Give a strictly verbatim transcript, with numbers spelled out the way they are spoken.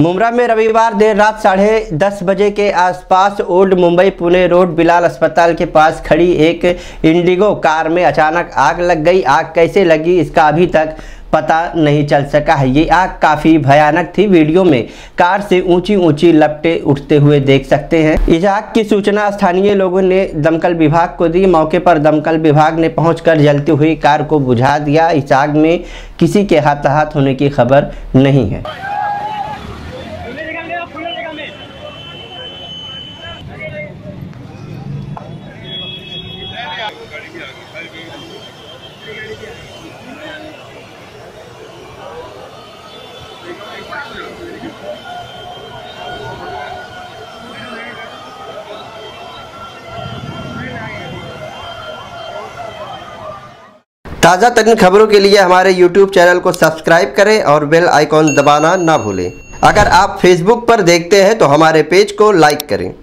मुंब्रा में रविवार देर रात साढ़े दस बजे के आसपास ओल्ड मुंबई पुणे रोड बिलाल अस्पताल के पास खड़ी एक इंडिगो कार में अचानक आग लग गई। आग कैसे लगी इसका अभी तक पता नहीं चल सका है। ये आग काफ़ी भयानक थी। वीडियो में कार से ऊंची ऊंची लपटें उठते हुए देख सकते हैं। इस आग की सूचना स्थानीय लोगों ने दमकल विभाग को दी। मौके पर दमकल विभाग ने पहुंचकर जलती हुई कार को बुझा दिया। इस आग में किसी के हताहत होने की खबर नहीं है। ताज़ा तरीन खबरों के लिए हमारे यूट्यूब चैनल को सब्सक्राइब करें और बेल आइकॉन दबाना ना भूलें। अगर आप फेसबुक पर देखते हैं तो हमारे पेज को लाइक करें।